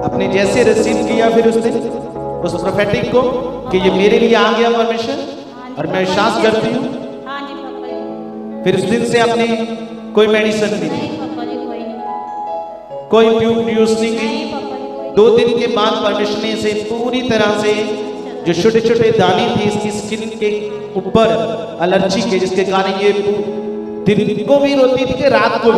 आपने जैसे रिसीव किया फिर उस दिन उस प्रोफेटिक को कि ये मेरे लिए आ गया परमिशन और मैं विश्वास करती हूँ, फिर उस दिन से आपने कोई मेडिसिन नहीं ली, कोई ट्यूब यूज नहीं की। 2 दिन के बाद परमिशन से पूरी तरह से जो छोटे छोटे दाने थे इसकी स्किन के ऊपर एलर्जी के, जिसके कारण ये दिन को भी रोती थी कि रात को भी,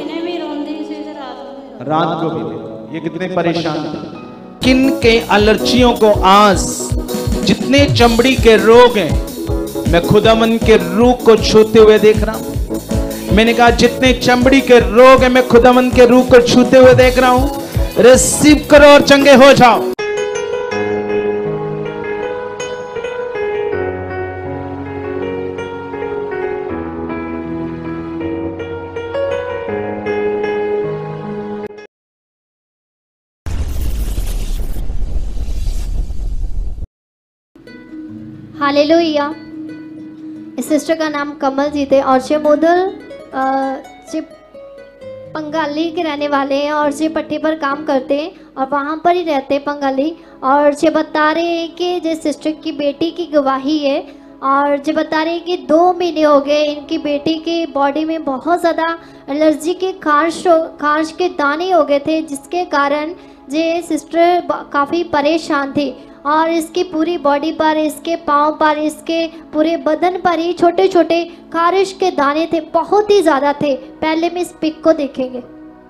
रात को भी। ये कितने परेशान थे। स्किन के एलर्जियों को आज जितने चमड़ी के रोग हैं मैं खुदावन के रूह को छूते हुए देख रहा हूं। मैंने कहा जितने चमड़ी के रोग हैं मैं खुदावन के रूह को छूते हुए देख रहा हूं। रिसीव करो और चंगे हो जाओ। हालेलुया। इस सिस्टर का नाम कमल जी थे और ये मोदल पंगाली के रहने वाले हैं और ये पट्टी पर काम करते हैं और वहाँ पर ही रहते हैं पंगाली। और ये बता रहे हैं कि जिस सिस्टर की बेटी की गवाही है और ये बता रहे हैं कि 2 महीने हो गए इनकी बेटी की बॉडी में बहुत ज़्यादा एलर्जी के खारिश के दाने हो गए थे, जिसके कारण ये सिस्टर काफ़ी परेशान थी और इसकी पूरी बॉडी पर, इसके पाँव पर, इसके पूरे बदन पर ही छोटे छोटे खारिश के दाने थे, बहुत ही ज़्यादा थे। पहले में इस पिक को देखेंगे।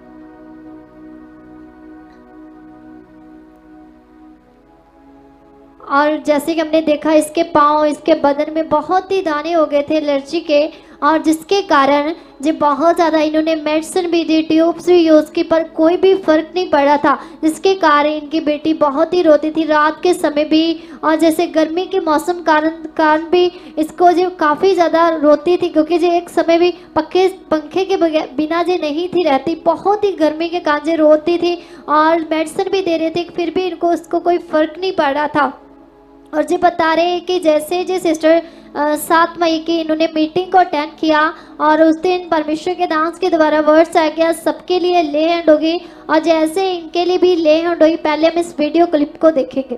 और जैसे कि हमने देखा इसके पाँव, इसके बदन में बहुत ही दाने हो गए थे एलर्जी के, और जिसके कारण जो बहुत ज़्यादा इन्होंने मेडिसिन भी दी, ट्यूब्स भी यूज़ की, पर कोई भी फ़र्क नहीं पड़ा था, जिसके कारण इनकी बेटी बहुत ही रोती थी रात के समय भी। और जैसे गर्मी के मौसम कारण भी इसको जो काफ़ी ज़्यादा रोती थी, क्योंकि जो एक समय भी पंखे के बिना जो नहीं थी रहती, बहुत ही गर्मी के कारण जो रोती थी और मेडिसिन भी दे रहे थे, फिर भी इनको उसको कोई फ़र्क नहीं पड़ रहा था। और जो बता रहे हैं कि जैसे जो सिस्टर 7 मई की इन्होंने मीटिंग को अटेंड किया और उस दिन परमेश्वर के दास के द्वारा वर्ड्स आ गया सबके लिए ले हैंड होगी, और जैसे इनके लिए भी ले हैंड हुई। पहले हम इस वीडियो क्लिप को देखेंगे।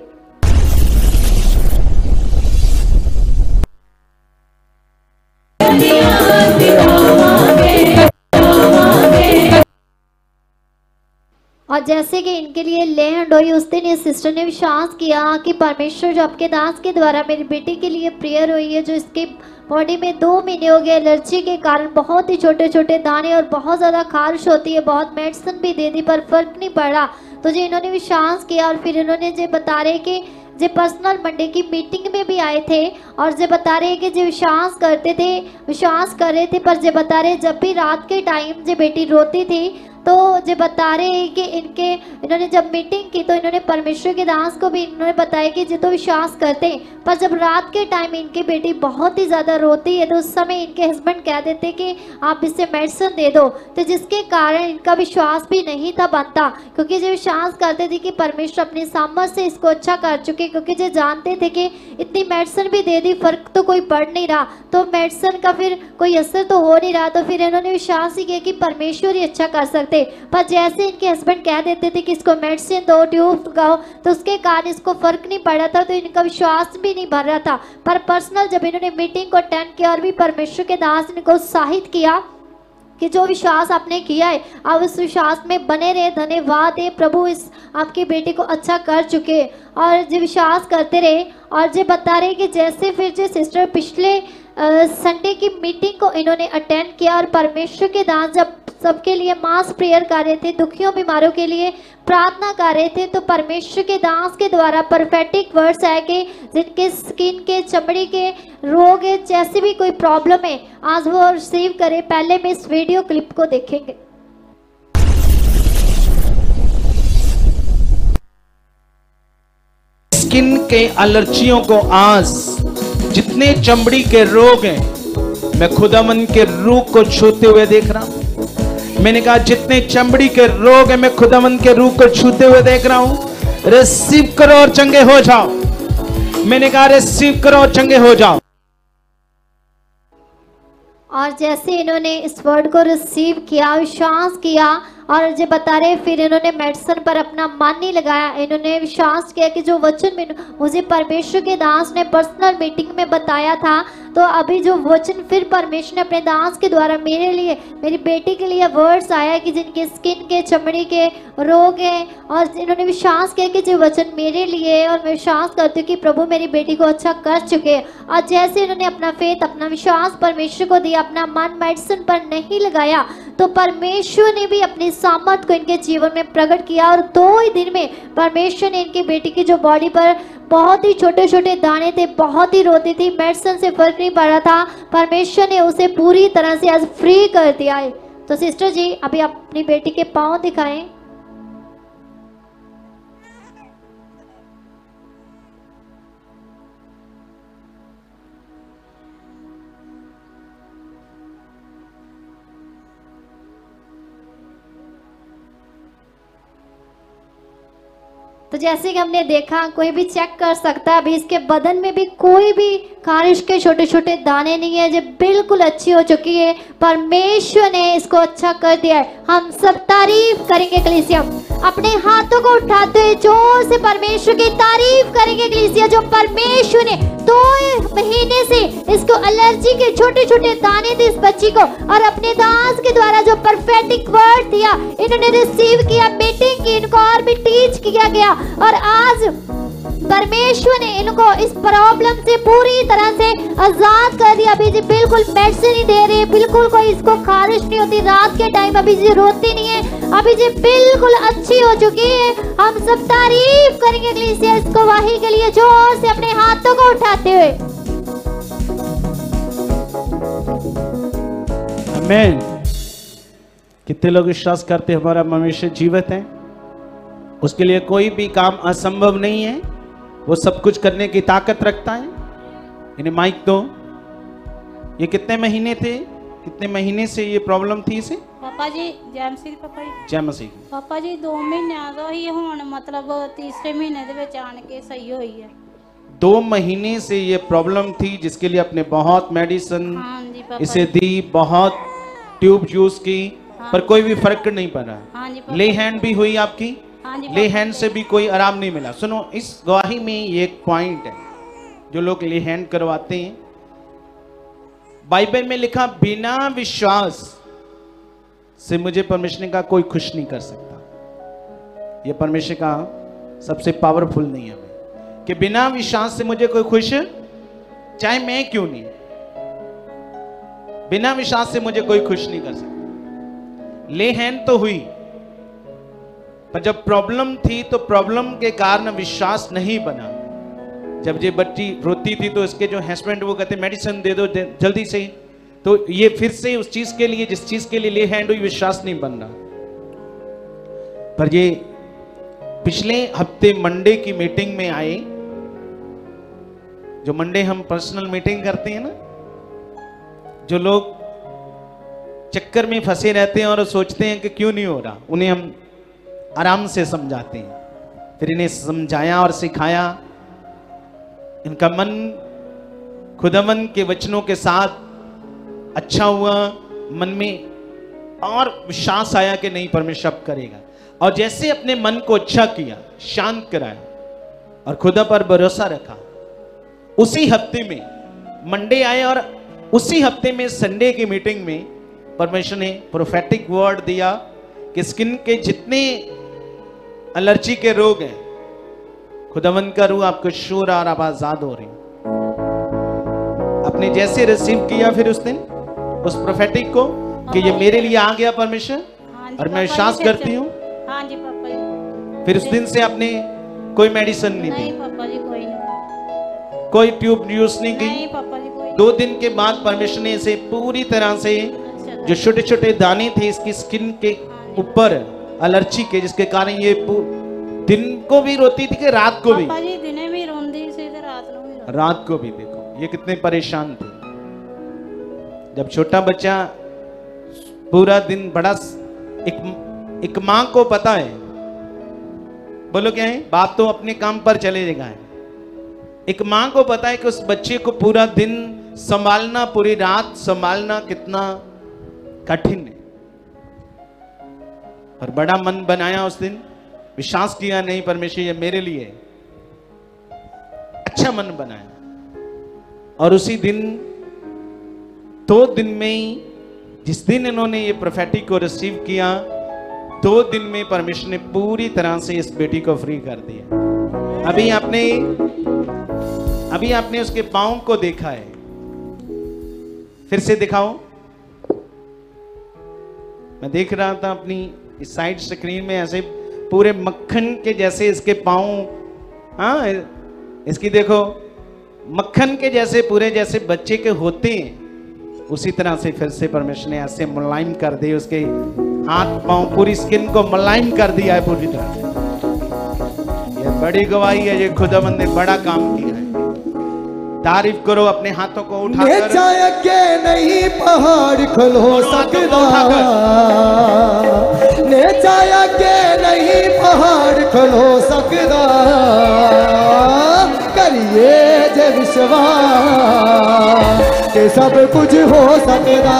और जैसे कि इनके लिए ले हैंड हुई, उस दिन इस सिस्टर ने विश्वास किया कि परमेश्वर जो आपके दास के द्वारा मेरी बेटी के लिए प्रेयर हुई है, जो इसके बॉडी में 2 महीने हो गए एलर्जी के कारण बहुत ही छोटे छोटे दाने और बहुत ज़्यादा खारिश होती है, बहुत मेडिसिन भी दे दी पर फर्क नहीं पड़ा। तो जो इन्होंने विश्वास किया और फिर इन्होंने जो बता रहे कि जो पर्सनल मंडे की मीटिंग में भी आए थे और जो बता रहे कि जो विश्वास कर रहे थे, पर जो बता रहे जब भी रात के टाइम जो बेटी रोती थी तो जो बता रहे हैं कि इन्होंने जब मीटिंग की तो इन्होंने परमेश्वर के दास को भी इन्होंने बताया कि जो तो विश्वास करते हैं, पर जब रात के टाइम इनकी बेटी बहुत ही ज़्यादा रोती है तो उस समय इनके हस्बैंड कह देते कि आप इसे मेडिसिन दे दो, तो जिसके कारण इनका विश्वास भी नहीं था बनता, क्योंकि जो विश्वास करते थे कि परमेश्वर अपनी सामर्थ से इसको अच्छा कर चुके, क्योंकि जो जानते थे कि इतनी मेडिसिन भी दे दी फ़र्क तो कोई पड़ नहीं रहा, तो मेडिसिन का फिर कोई असर तो हो नहीं रहा, तो फिर इन्होंने विश्वास ही किया कि परमेश्वर ही अच्छा कर सकते। पर जैसे इनके हस्बैंड कह देते थे कि इसको मेडिसिन दो, ट्यूब लगाओ, तो उसके कारण इसको फर्क नहीं पड़ा था, तो इनका विश्वास भी नहीं भर रहा था। पर पर्सनल जब इन्होंने मीटिंग को अटेंड किया और भी परमेश्वर के दास ने इनको उत्साहित किया कि जो विश्वास आपने किया है आप उस विश्वास में बने रहे, धन्यवाद है प्रभु इस आपकी बेटी को अच्छा कर चुके, और जो विश्वास करते रहे। और जो बता रहे कि जैसे फिर जो सिस्टर पिछले संडे की मीटिंग को इन्होंने अटेंड किया और परमेश्वर के दास जब सबके लिए मास प्रेयर कर रहे थे, दुखियों बीमारों के लिए प्रार्थना कर रहे थे, तो परमेश्वर के दास के द्वारा परफेक्टिक वर्ड्स आए कि जिनके स्किन के, चमड़ी के रोग है, जैसे भी कोई प्रॉब्लम है आज वो रिसीव करे। पहले में इस वीडियो क्लिप को देखेंगे। स्किन के एलर्जियों को आज जितने चमड़ी के रोग हैं मैं खुदावन के रूह को छूते हुए देख रहा हूं। मैंने कहा जितने चमड़ी के रोग हैं मैं खुदावन के रूह को छूते हुए देख रहा हूं। रिसीव करो और चंगे हो जाओ। मैंने कहा रिसीव करो और चंगे हो जाओ। और जैसे इन्होंने इस वर्ड को रिसीव किया, विश्वास किया और जो बता रहे फिर इन्होंने मेडिसिन पर अपना मन नहीं लगाया। इन्होंने विश्वास किया कि जो वचन में मुझे परमेश्वर के दास ने पर्सनल मीटिंग में बताया था, तो अभी जो वचन फिर परमेश्वर ने अपने दास के द्वारा मेरे लिए, मेरी बेटी के लिए वर्ड्स आया कि जिनके स्किन के, चमड़ी के रोग हैं, और इन्होंने विश्वास किया कि जो वचन मेरे लिए है, और मैं विश्वास करती हूँ कि प्रभु मेरी बेटी को अच्छा कर चुके हैं। और जैसे इन्होंने अपना फेथ, अपना विश्वास परमेश्वर को दिया, अपना मन मेडिसिन पर नहीं लगाया, तो परमेश्वर ने भी अपनी सामर्थ को इनके जीवन में प्रकट किया। और 2 ही दिन में परमेश्वर ने इनकी बेटी की जो बॉडी पर बहुत ही छोटे छोटे दाने थे, बहुत ही रोती थी, मेडिसिन से फर्क नहीं पड़ रहा था, परमेश्वर ने उसे पूरी तरह से आज फ्री कर दिया है। तो सिस्टर जी अभी अपनी बेटी के पाँव दिखाएं। तो जैसे कि हमने देखा, कोई भी चेक कर सकता है, अभी इसके बदन में भी कोई भी खारिश के छोटे छोटे दाने नहीं है, जो बिल्कुल अच्छी हो चुकी है। परमेश्वर ने इसको अच्छा कर दिया है। हम सब तारीफ करेंगे कलीसिया, अपने हाथों को उठाते हुए जोर से परमेश्वर की तारीफ करेंगे कलीसिया, जो परमेश्वर ने 2 महीने से इसको एलर्जी के छोटे छोटे दाने थे इस बच्ची को, और अपने दास के द्वारा जो परफेक्ट वर्ड दिया इन्होंने रिसीव किया, मीटिंग की, इनको और भी टीच किया गया, और आज परमेश्वर ने इनको इस प्रॉब्लम से पूरी तरह से आजाद कर दिया। अभी जी बिल्कुल मेडिसिन ही दे रहे हैं, बिल्कुल कोई इसको खारिश नहीं होती, रात के टाइम अभी जी रोती नहीं है, अभी जी बिल्कुल अच्छी हो चुकी है। हम सब तारीफ करेंगे कलीसिया इस गवाही के लिए, जोर से अपने हाथों को उठाते हुए। आमीन। कितने लोग विश्वास करते हैं हमारा परमेश्वर जीवित है, उसके लिए कोई भी काम असंभव नहीं है, वो सब कुछ करने की ताकत रखता है। इन्हें माइक दो। ये कितने महीने थे, कितने महीने से ये प्रॉब्लम थी इसे? पापा जी जय मसीह। पापा जी जय मसीह। पापा जी 2 महीनों तो ही हुण मतलब तीसरे महीने दे विच आन के सही हुई है। 2 महीने से ये प्रॉब्लम थी, जिसके लिए अपने बहुत मेडिसिन हाँ जी पापा इसे दी, बहुत ट्यूब यूज की, पर कोई भी फर्क नहीं पड़ा। हाँ जी पापा। ले हैंड भी हुई आपकी, हाँ जी ले हैंड से भी कोई आराम नहीं मिला। सुनो, इस गवाही में ये एक पॉइंट है, जो लोग ले हैंड करवाते हैं, बाइबल में लिखा बिना विश्वास से मुझे परमेश्वर का कोई खुश नहीं कर सकता। ये परमेश्वर का सबसे पावरफुल नहीं है कि बिना विश्वास से मुझे कोई खुश, चाहे मैं क्यों नहीं, बिना विश्वास से मुझे कोई खुश नहीं कर सकता। ले हैंड तो हुई, पर जब प्रॉब्लम थी तो प्रॉब्लम के कारण विश्वास नहीं बना। जब ये बच्ची रोती थी तो इसके जो हस्बैंड वो कहते मेडिसिन दे दो जल्दी से, तो ये फिर से उस चीज के लिए, जिस चीज के लिए ले हैंड हुई, विश्वास नहीं बन रहा। पर ये पिछले हफ्ते मंडे की मीटिंग में आए, जो मंडे हम पर्सनल मीटिंग करते हैं ना, जो लोग चक्कर में फंसे रहते हैं और सोचते हैं कि क्यों नहीं हो रहा, उन्हें हम आराम से समझाते हैं। फिर इन्हें समझाया और सिखाया, इनका मन खुदावन के वचनों के साथ अच्छा हुआ, मन में और विश्वास आया कि नहीं परमेश्वर अब करेगा। और जैसे अपने मन को अच्छा किया, शांत कराया और खुदा पर भरोसा रखा, उसी हफ्ते में मंडे आए और उसी हफ्ते में संडे की मीटिंग में परमेश्वर ने प्रोफेटिक वर्ड दिया कि स्किन के जितने एलर्जी के रोग हैं, खुदावन का रूह आपको शूर और आप आजाद हो रही। आपने जैसे रिसीव किया फिर उस दिन उस प्रोफेटिक को कि ये मेरे लिए आ गया परमेश्वर, और मैं विश्वास करती हूँ। हाँ जी पापा जी। फिर उस दिन से आपने कोई मेडिसिन नहीं दी, नहीं पापा जी कोई नहीं, कोई ट्यूब यूज नहीं की। नहीं पापा जी कोई। 2 दिन के बाद परमेश्वर ने इसे पूरी तरह से, जो छोटे छोटे दाने थे इसकी स्किन के ऊपर एलर्जी के, जिसके कारण ये दिन को भी रोती थी कि रात को भी, पापा जी दिने भी रोंदी सी ते रात को भी रोंदी। रात को भी। देखो ये कितने परेशान थे। जब छोटा बच्चा पूरा दिन बड़ा, एक माँ को पता है, बोलो क्या है, बाप तो अपने काम पर चले जाएगा। एक माँ को पता है कि उस बच्चे को पूरा दिन संभालना, पूरी रात संभालना कितना कठिन है। और बड़ा मन बनाया उस दिन, विश्वास किया नहीं परमेश्वर ये मेरे लिए, अच्छा मन बनाया। और उसी दिन 2 दिन में ही, जिस दिन इन्होंने ये प्रोफेटिक को रिसीव किया, 2 दिन में परमेश्वर ने पूरी तरह से इस बेटी को फ्री कर दिया। अभी आपने उसके पांव को देखा है, फिर से दिखाओ। मैं देख रहा था अपनी इस साइड स्क्रीन में, ऐसे पूरे मक्खन के जैसे इसके पांव, हाँ इसकी देखो, मक्खन के जैसे पूरे जैसे बच्चे के होते हैं, उसी तरह से फिर से परमेश्वर ने ऐसे मुलायम कर दिए, उसके हाथ पांव पूरी स्किन को मुलायम कर दिया है पूरी तरह से। ये बड़ी गवाही है, ये खुदावंद ने बड़ा काम किया है। तारीफ करो, अपने हाथों को उठाकर। के नहीं पहाड़ खुलो सकदा, ने चाया के नहीं पहाड़ खुलो सकदा, करिए जे विश्वास के सब कुछ हो सकदा,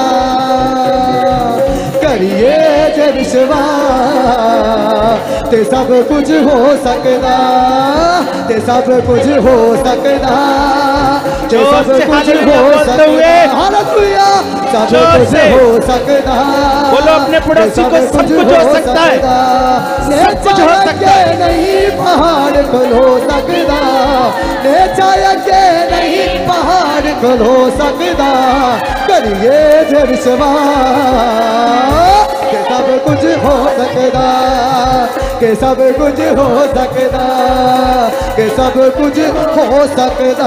करिए जे विश्वास ते सब कुछ हो सकदा, ते सब कुछ हो सकदा, ते सब कुछ हो सकदा, हालेलुया, सब कुछ हो सकदा। बोलो अपने पड़ोसी को, सब कुछ हो सकता है, सब कुछ हो सकता है। नहीं पहाड़ खुलो सकदा, ने चाया के नहीं पहाड़ खुलो सकदा, करिए जे विश्वास के सब कुछ हो सकदा, के सब कुछ हो सकदा, के सब कुछ हो सकदा।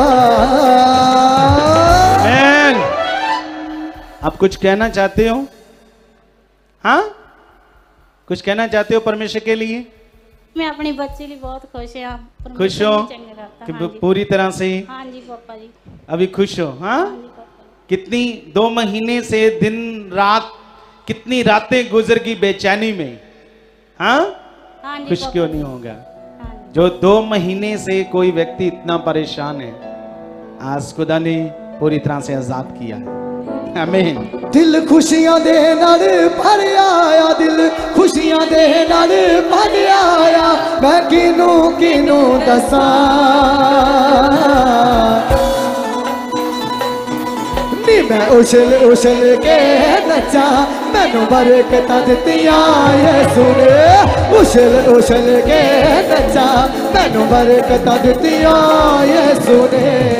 मैन, आप कुछ कहना चाहते हो? हाँ, कुछ कहना चाहते हो परमेश्वर के लिए? मैं अपनी बच्ची लिए बहुत खुश हाँ। खुश हो कि पूरी तरह से? हाँ जी पापा जी। अभी खुश हो? हाँ, कितनी 2 महीने से दिन रात कितनी रातें गुजर गई बेचैनी में, हाँ? हाँ जी, खुश क्यों नहीं होगा? हाँ जो 2 महीने से कोई व्यक्ति इतना परेशान है, आज खुदा ने पूरी तरह से आजाद किया है। आमीन। दिल खुशियां दे नाल भर आया, दिल खुशियां दे नाल भर आया, मैं किनू किनू दसा, नी मैं उछल उछल के नचा, मैनू बरकतां दित्तियां यीशु ने, उछल उछल के नचा, मैनू बरकतां दित्तियां यीशु ने।